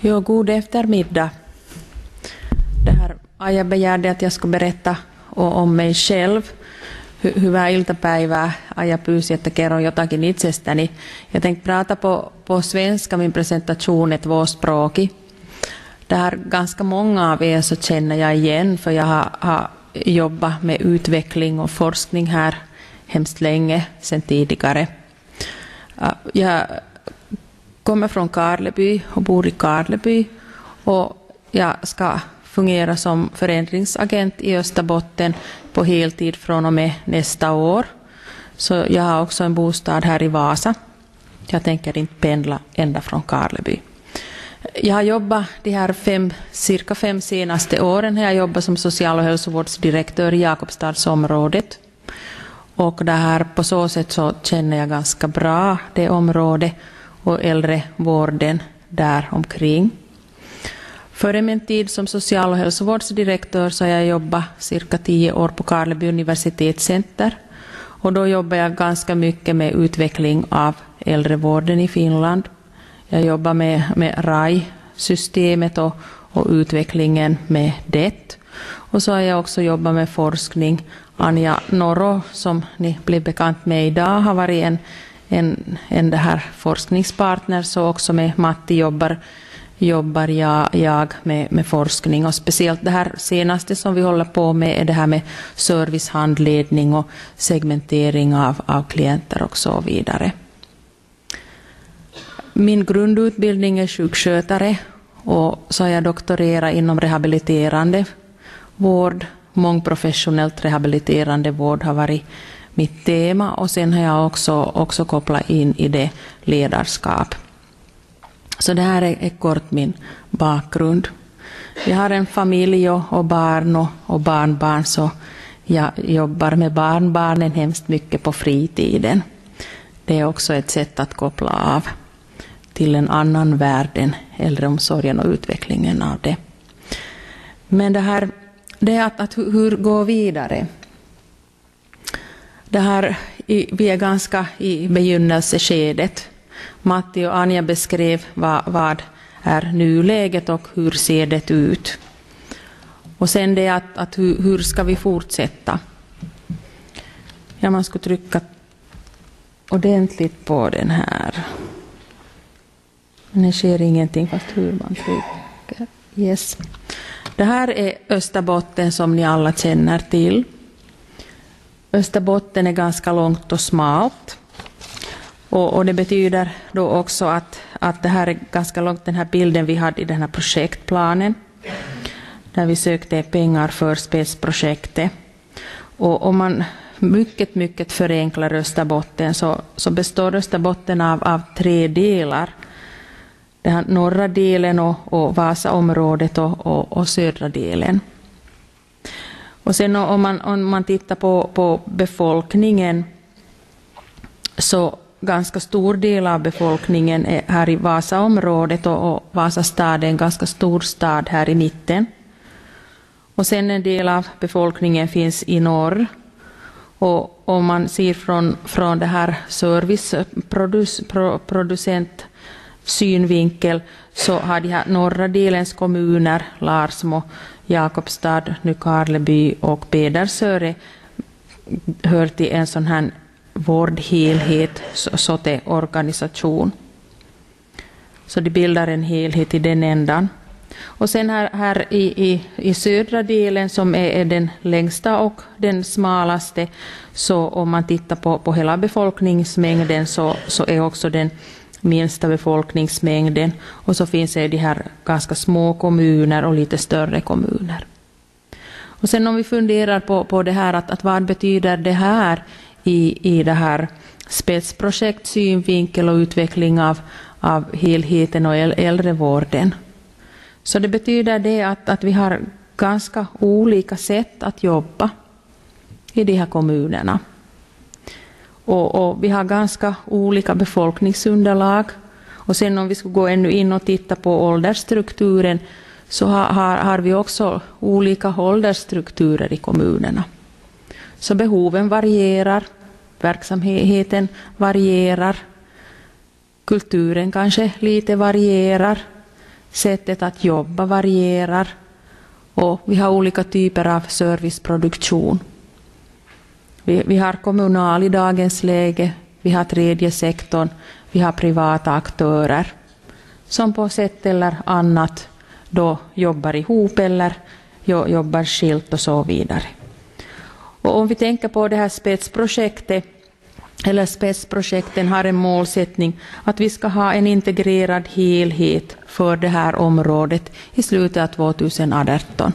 Jo, god eftermiddag. Aija begärde att jag skulle berätta om mig själv. Hyvää iltapäivää. Aija pyysi, että kerron jotakin itsestäni. Jag tänkte prata på svenska, min presentation är tvåspråkig. Det här ganska många av er så känner jag igen, för jag har jobbat med utveckling och forskning här hemskt länge sedan tidigare. Jag kommer från Karleby och bor i Karleby, och jag ska fungera som förändringsagent i Österbotten på heltid från och med nästa år. Så jag har också en bostad här i Vasa. Jag tänker inte pendla ända från Karleby. Jag har jobbat de här cirka 5 senaste åren. Jag jobbar som social- och hälsovårdsdirektör i Jakobstadsområdet. Och det här, på så sätt så känner jag ganska bra det området och äldrevården där omkring. Före min tid som social- och hälsovårdsdirektör så har jag jobbat cirka 10 år på Karleby universitetscenter. Och då jobbar jag ganska mycket med utveckling av äldrevården i Finland. Jag jobbar med RAI-systemet och utvecklingen med det. Och så har jag också jobbat med forskning. Anja Norro, som ni blir bekant med idag, har varit en det här forskningspartner. Så också med Matti jobbar jag med forskning, och speciellt det här senaste som vi håller på med är det här med servicehandledning och segmentering av klienter och så vidare. Min grundutbildning är sjukskötare, och så har jag doktorerat inom rehabiliterande vård. Mångprofessionellt rehabiliterande vård har varit mitt tema, och sen har jag också kopplat in i det ledarskap. Så det här är kort min bakgrund. Jag har en familj och barn och barnbarn, så jag jobbar med barnbarnen hemskt mycket på fritiden. Det är också ett sätt att koppla av till en annan värld än äldreomsorgen och utvecklingen av det. Men det är att hur gå vidare. Vi är ganska i begynnelseskedet. Matti och Anja beskrev vad är nuläget och hur ser det ut. Och sen det att hur ska vi fortsätta. Ja, man ska trycka ordentligt på den här. Men det sker ingenting fast hur man trycker. Yes. Det här är Österbotten som ni alla känner till. Österbotten är ganska långt och smalt. Och det betyder då också att det här är ganska långt, den här bilden vi hade i den här projektplanen. Där vi sökte pengar för spetsprojektet. Och om man mycket förenklar Österbotten så består Österbotten av 3 delar. Den här norra delen och Vasaområdet och södra delen. Och sen om man tittar på befolkningen, så ganska stor del av befolkningen är här i Vasaområdet, och Vasa stad är en ganska stor stad här i mitten. Och sen en del av befolkningen finns i norr. Och om man ser från det här serviceproducent synvinkel, så har de här norra delens kommuner, Larsmo, Jakobstad, Nykarleby och Pedersöre, hör till en sån här vårdhelhet, SOTE-organisation. Så de bildar en helhet i den ändan. Och sen här i södra delen, som är den längsta och den smalaste, så om man tittar på hela befolkningsmängden så är också den minsta befolkningsmängden, och så finns det de här ganska små kommuner och lite större kommuner. Och sen om vi funderar på det här, att vad betyder det här i det här spetsprojekt, synvinkel och utveckling av helheten och äldrevården. Så det betyder det att vi har ganska olika sätt att jobba i de här kommunerna. Och vi har ganska olika befolkningsunderlag. Och sen om vi ska gå ännu in och titta på åldersstrukturen, så har vi också olika åldersstrukturer i kommunerna. Så behoven varierar, verksamheten varierar, kulturen kanske lite varierar. sättet att jobba varierar och vi har olika typer av serviceproduktion. Vi har kommunal i dagens läge, vi har tredje sektorn, vi har privata aktörer som på sätt eller annat då jobbar ihop eller jobbar skilt och så vidare. Och om vi tänker på det här spetsprojektet, eller spetsprojekten har en målsättning att vi ska ha en integrerad helhet för det här området i slutet av 2018.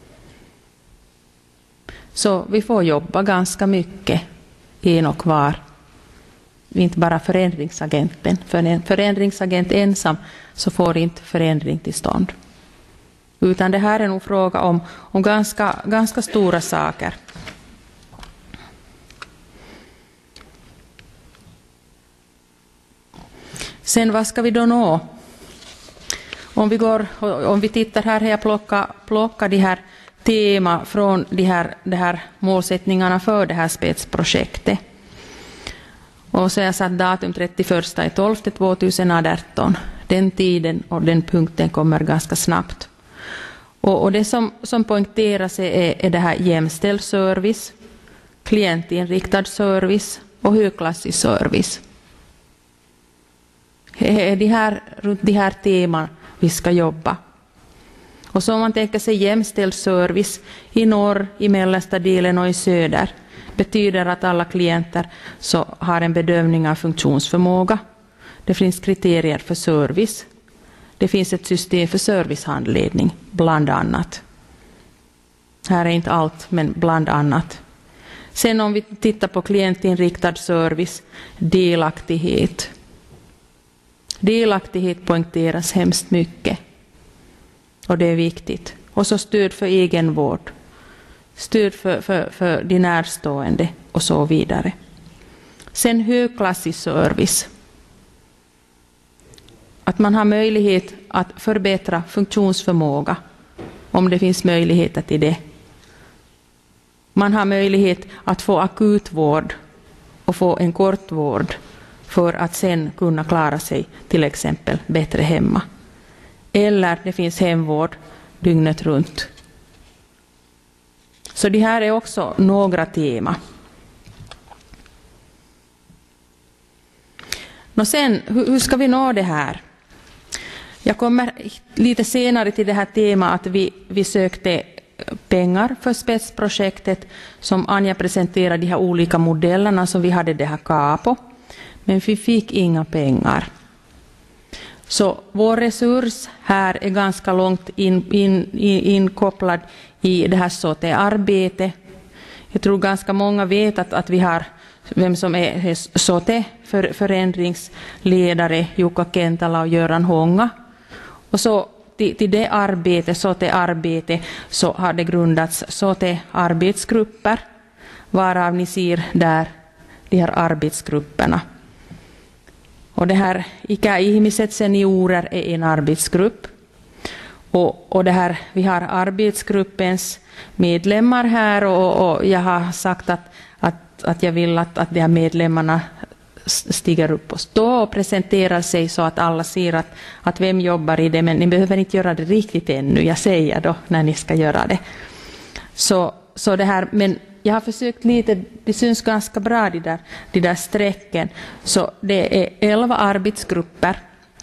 Så vi får jobba ganska mycket en och var. Inte bara förändringsagenten. För en förändringsagent ensam så får inte förändring till stånd. Utan det här är nog fråga om ganska stora saker. Sen vad ska vi då nå? Om vi tittar här har jag plockat de här tema från de här målsättningarna för det här spetsprojektet. Och så har jag satt datum 31.12.2018. Den tiden och den punkten kommer ganska snabbt. Och det som poängteras är det här jämställd service, klientinriktad service och högklassig service. Det är runt de här teman vi ska jobba. Och så om man tänker sig jämställd service i norr, i mellersta delen och i söder betyder att alla klienter så har en bedömning av funktionsförmåga. Det finns kriterier för service. Det finns ett system för servicehandledning, bland annat. Här är inte allt, men bland annat. Sen om vi tittar på klientinriktad service, delaktighet. Delaktighet poängteras hemskt mycket. Och det är viktigt. Och så stöd för egenvård. Stöd för de närstående och så vidare. Sen högklassig service. Att man har möjlighet att förbättra funktionsförmåga om det finns möjligheter till det. Man har möjlighet att få akutvård och få en kortvård för att sen kunna klara sig till exempel bättre hemma. Eller det finns hemvård dygnet runt. Så det här är också några tema. Nå sen, hur ska vi nå det här? Jag kommer lite senare till det här temat att vi sökte pengar för spetsprojektet som Anja presenterade de här olika modellerna som vi hade det här KAPO. Men vi fick inga pengar. Så vår resurs här är ganska långt inkopplad i det här SOTE-arbetet. Jag tror ganska många vet att vi har vem som är SOTE förändringsledare, Jukka Kentala och Göran Honga. Och så till det arbetet, SOTE-arbete, så har det grundats SOTE-arbetsgrupper, varav ni ser där de här arbetsgrupperna. Och det här ikäihmiset seniorer är en arbetsgrupp. Och det här, vi har arbetsgruppens medlemmar här och jag har sagt att jag vill att de här medlemmarna stiger upp och står och presenterar sig så att alla ser att vem jobbar i det, men ni behöver inte göra det riktigt ännu, jag säger då när ni ska göra det. Så det här, men jag har försökt lite, det syns ganska bra de där strecken, så det är 11 arbetsgrupper.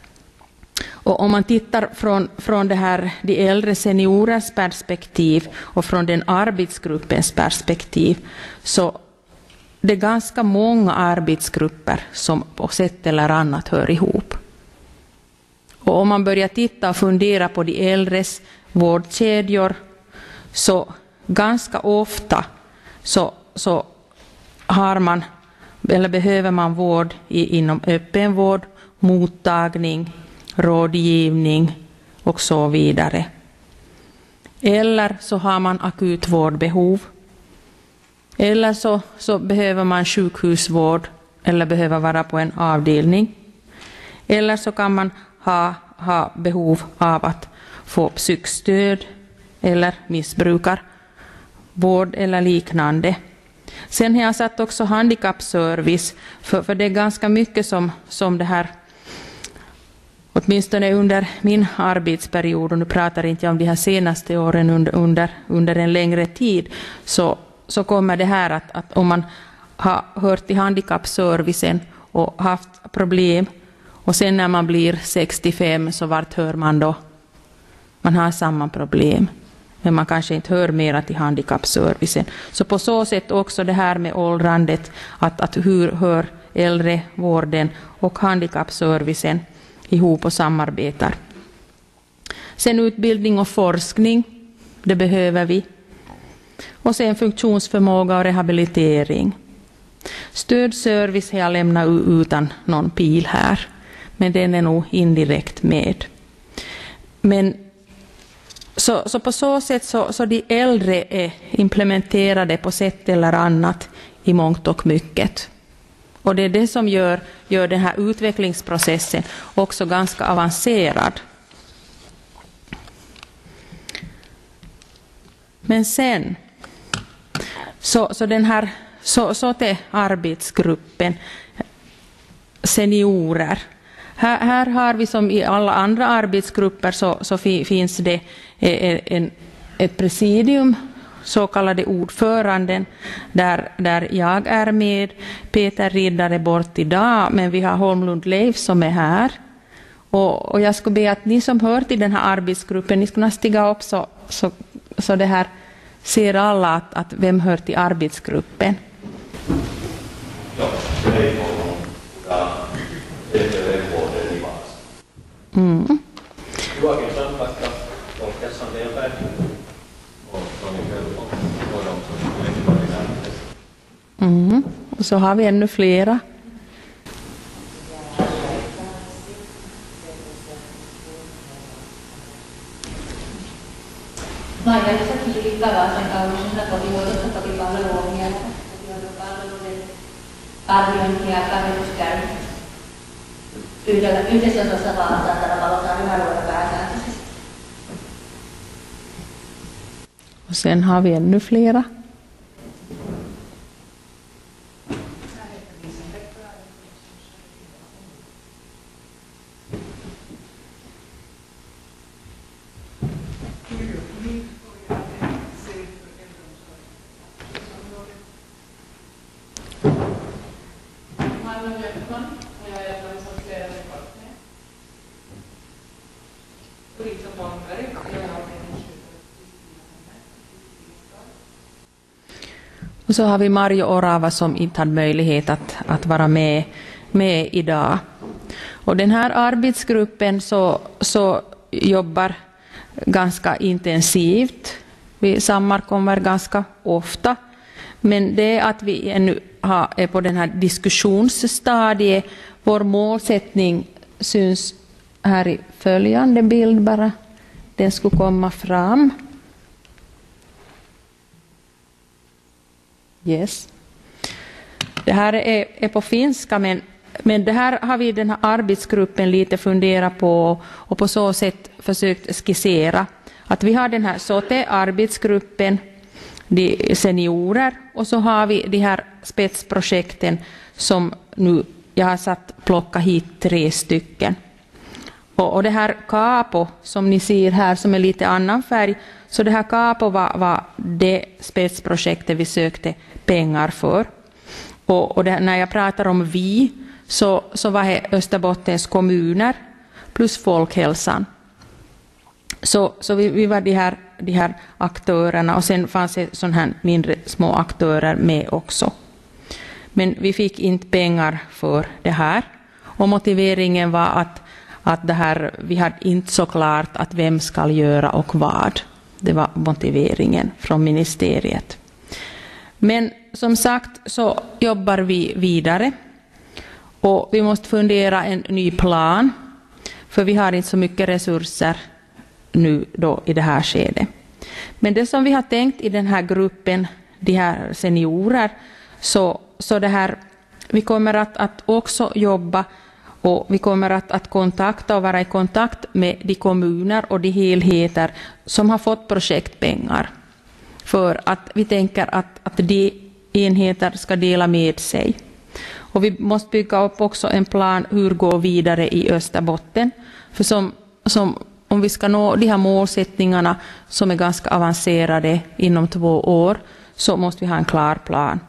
Och om man tittar från det här, de äldre seniorers perspektiv och från den arbetsgruppens perspektiv, så det är ganska många arbetsgrupper som på sätt eller annat hör ihop. Och om man börjar titta och fundera på de äldres vårdkedjor, så ganska ofta så har man eller behöver man vård inom öppenvård, mottagning, rådgivning och så vidare. Eller så har man akutvårdbehov. Eller så behöver man sjukhusvård eller behöver vara på en avdelning. Eller så kan man ha behov av att få psykstöd eller missbrukarvård eller liknande. Sen har jag satt också handikappservice, för det är ganska mycket som det här åtminstone under min arbetsperiod, och nu pratar inte jag om de här senaste åren, under en längre tid, så kommer det här att om man har hört till handikappservicen och haft problem, och sen när man blir 65 så vart hör man då? Man har samma problem, men man kanske inte hör mera till handikappservicen. Så på så sätt också det här med åldrandet, att hur hör äldrevården och handikappservicen ihop och samarbetar. Sen utbildning och forskning, det behöver vi. Och sen funktionsförmåga och rehabilitering. Stödservice har jag lämnat utan någon pil här, men den är nog indirekt med. Men så på så sätt så de äldre är implementerade på sätt eller annat i mångt och mycket. Och det är det som gör den här utvecklingsprocessen också ganska avancerad. Men sen så den här till arbetsgruppen seniorer. Här har vi som i alla andra arbetsgrupper så finns det ett presidium, så kallade ordföranden, där jag är med. Peter Riddar är bort idag, men vi har Holmlund Leif som är här. Och jag skulle be att ni som hör till den här arbetsgruppen, ni ska stiga upp så det här ser alla att vem hör till arbetsgruppen. Och så har vi ännu flera. Maijallissa Kirikka Vaasan kaupungissa kotihoidosta kotipalveluohjelma, kotihoidopalveluiden arviointi ja tarjotus käy yhdessä osassa Vaasaa tällä Palosaaren alueella pääsääntöisesti. Och sen har vi ännu flera. Och så har vi Marjo Orava som inte hade möjlighet att vara med idag. Och den här arbetsgruppen så jobbar ganska intensivt. Vi sammankommer ganska ofta. Men det är att vi ännu är på den här diskussionsstadiet. Vår målsättning syns här i följande bild bara. Den skulle komma fram. Yes. Det här är på finska, men det här har vi den här arbetsgruppen lite funderat på och på så sätt försökt skissera. Att vi har den här SOTE-arbetsgruppen, de seniorer, och så har vi de här spetsprojekten som nu jag har plocka hit 3 stycken. Och det här Capo som ni ser här som är lite annan färg, så det här Capo var det spetsprojektet vi sökte pengar för. Och det, när jag pratar om vi så var det Österbottens kommuner plus folkhälsan. Så vi var de här aktörerna, och sen fanns det sån här mindre små aktörer med också. Men vi fick inte pengar för det här, och motiveringen var att det här, vi hade inte så klart att vem ska göra och vad. Det var motiveringen från ministeriet. Men som sagt så jobbar vi vidare, och vi måste fundera en ny plan, för vi har inte så mycket resurser nu då i det här skedet. Men det som vi har tänkt i den här gruppen, de här seniorer, så det här, vi kommer att också jobba, och vi kommer att kontakta och vara i kontakt med de kommuner och de helheter som har fått projektpengar. För att vi tänker att de enheter ska dela med sig. Och vi måste bygga upp också en plan hur gå vidare i Österbotten. För om vi ska nå de här målsättningarna som är ganska avancerade inom 2 år, så måste vi ha en klar plan.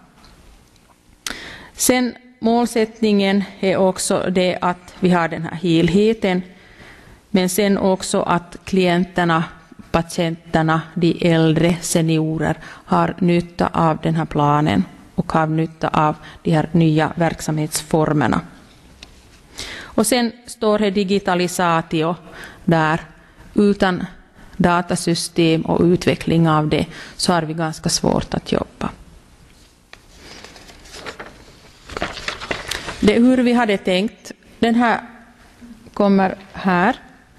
Sen målsättningen är också det att vi har den här helheten, men sen också att klienterna, patienterna, de äldre, seniorer har nytta av den här planen och har nytta av de här nya verksamhetsformerna. Och sen står det digitalisatio där. Utan datasystem och utveckling av det så har vi ganska svårt att jobba. Det är hur vi hade tänkt. Den här kommer här.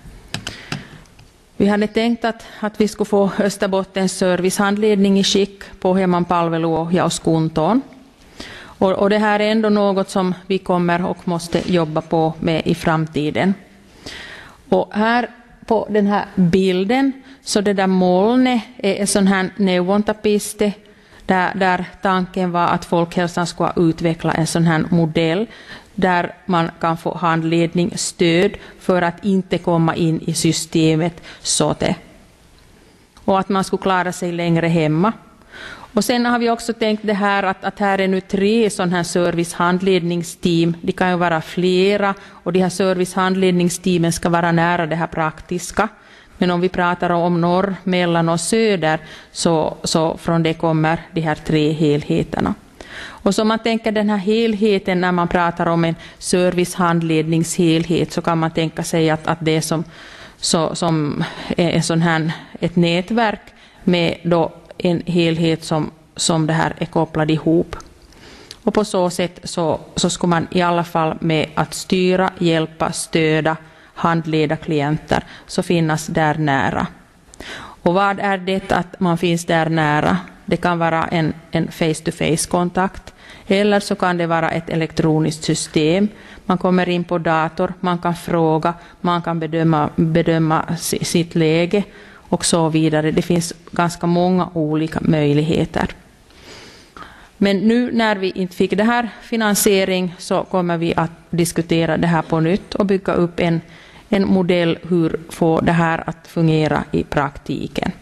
Vi hade tänkt att vi skulle få Österbottens servicehandledning i skick på hemman palveluohjaus kuntoon. Och det här är ändå något som vi kommer och måste jobba på med i framtiden. Och här på den här bilden så det där molnet är en sån här neuvontapiste där tanken var att folkhälsan ska utveckla en sån här modell där man kan få handledning, stöd för att inte komma in i systemet SOTE. Och att man skulle klara sig längre hemma. Och sen har vi också tänkt det här att här är nu 3 sådana här servicehandledningsteam. Det kan ju vara flera och de här servicehandledningsteamen ska vara nära det här praktiska. Men om vi pratar om norr, mellan och söder så från det kommer de här 3 helheterna. Och så man tänker den här helheten när man pratar om en servicehandledningshelhet så kan man tänka sig att det är som är sån här, ett nätverk med då en helhet som det här är kopplad ihop. Och på så sätt så ska man i alla fall med att styra, hjälpa, stöda, handleda klienter så finnas där nära. Och vad är det att man finns där nära? Det kan vara en face-to-face-kontakt eller så kan det vara ett elektroniskt system. Man kommer in på dator, man kan fråga, man kan bedöma sitt läge och så vidare. Det finns ganska många olika möjligheter. Men nu när vi inte fick det här finansiering så kommer vi att diskutera det här på nytt och bygga upp en modell hur få det här att fungera i praktiken.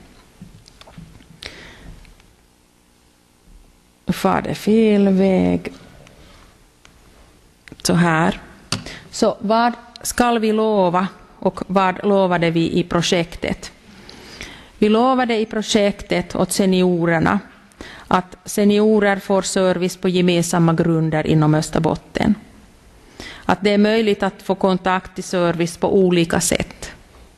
Var det fel väg? Så här. Så vad ska vi lova och vad lovade vi i projektet? Vi lovade i projektet åt seniorerna att seniorer får service på gemensamma grunder inom Österbotten. Att det är möjligt att få kontakt till service på olika sätt.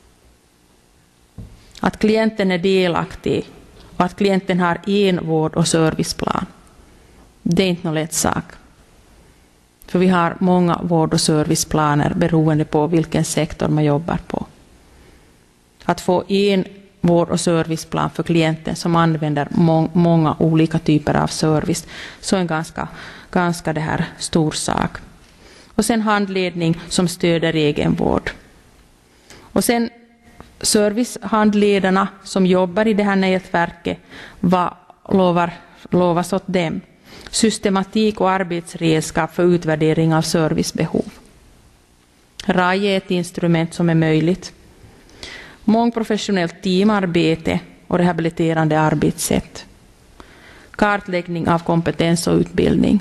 Att klienten är delaktig och att klienten har en vård- och serviceplan. Det är inte någon lätt sak. För vi har många vård- och serviceplaner beroende på vilken sektor man jobbar på. Att få en vård- och serviceplan för klienten som använder många olika typer av service så är en ganska det här stor sak. Och sen handledning som stöder egenvård. Och sen servicehandledarna som jobbar i det här nätverket, vad lovas åt dem? Systematik och arbetsredskap för utvärdering av servicebehov. RAI är ett instrument som är möjligt. Mångprofessionellt teamarbete och rehabiliterande arbetssätt. Kartläggning av kompetens och utbildning.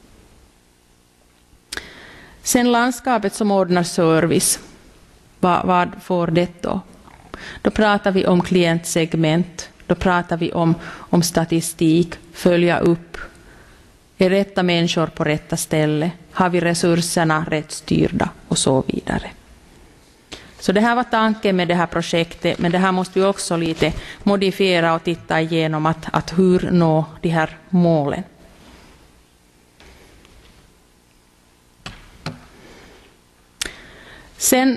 Sen landskapet som ordnar service. Vad får det då? Då pratar vi om klientsegment. Då pratar vi om statistik, följa upp. Är rätta människor på rätta ställe? Har vi resurserna rätt styrda? Och så vidare. Så det här var tanken med det här projektet, men det här måste vi också lite modifiera och titta igenom att hur nå de här målen. Sen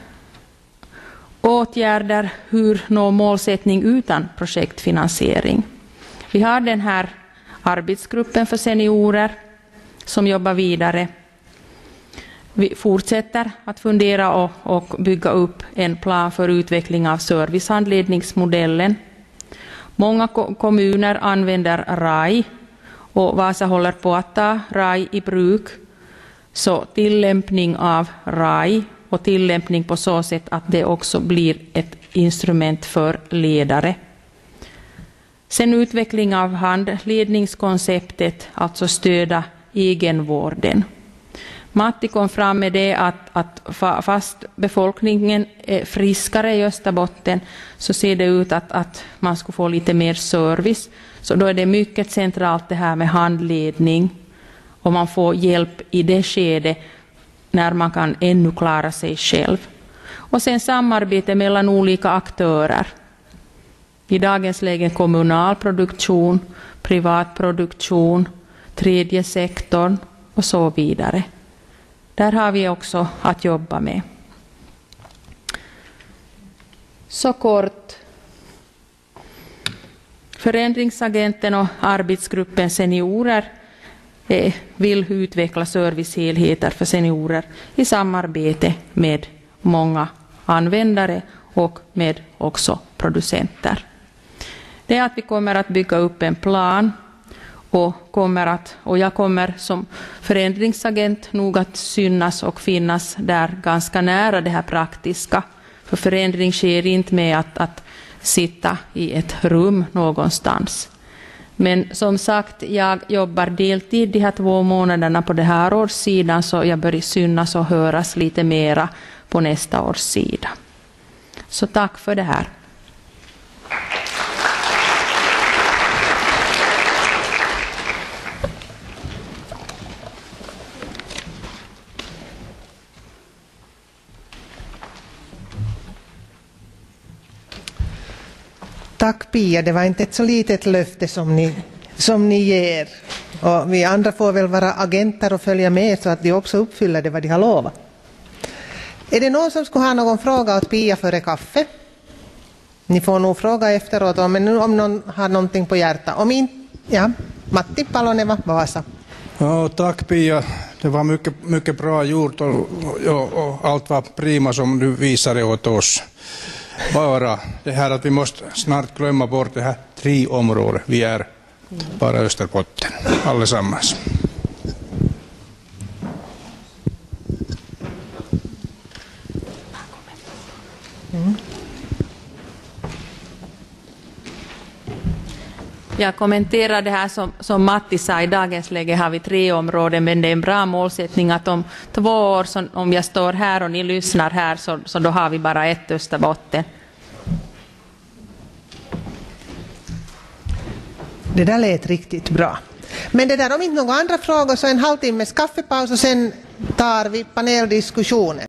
åtgärder hur nå målsättning utan projektfinansiering. Vi har den här arbetsgruppen för seniorer som jobbar vidare. Vi fortsätter att fundera och bygga upp en plan för utveckling av servicehandledningsmodellen. Många kommuner använder RAI och Vasa håller på att ta RAI i bruk. Så tillämpning av RAI och tillämpning på så sätt att det också blir ett instrument för ledare. Sen utveckling av handledningskonceptet, alltså stödja egenvården. Matti kom fram med det att fast befolkningen är friskare i Österbotten så ser det ut att man ska få lite mer service. Så då är det mycket centralt det här med handledning och man får hjälp i det skede när man kan ännu klara sig själv. Och sen samarbete mellan olika aktörer. I dagens läge kommunal produktion, privat produktion, tredje sektorn och så vidare. Där har vi också att jobba med. Så kort. Förändringsagenten och arbetsgruppen seniorer vill utveckla servicehelheter för seniorer i samarbete med många användare och med också producenter. Det är att vi kommer att bygga upp en plan och jag kommer som förändringsagent nog att synas och finnas där ganska nära det här praktiska. För förändring sker inte med att sitta i ett rum någonstans. Men som sagt, jag jobbar deltid de här 2 månaderna på det här årssidan så jag börjar synas och höras lite mera på nästa års sida. Så tack för det här. Tack Pia, det var inte ett så litet löfte som ni ger. Och vi andra får väl vara agenter och följa med så att de också uppfyller det vad de har lovat. Är det någon som skulle ha någon fråga åt Pia före kaffe? Ni får nog fråga efteråt om någon har någonting på hjärta. Om inte, ja, Matti Paloneva, Vasa. Ja, tack Pia, det var mycket bra gjort och allt var prima som du visade åt oss. Bara det här att vi måste snart glömma bort det här 3 områden. Vi är bara Österbotten, allesammans. Jag kommenterar det här som Matti sa, i dagens läge har vi 3 områden men det är en bra målsättning att om 2 år, om jag står här och ni lyssnar här så då har vi bara ett Österbotten. Det där lät riktigt bra. Men det där, om inte några andra frågor så en halvtimmes kaffepaus och sen tar vi paneldiskussionen.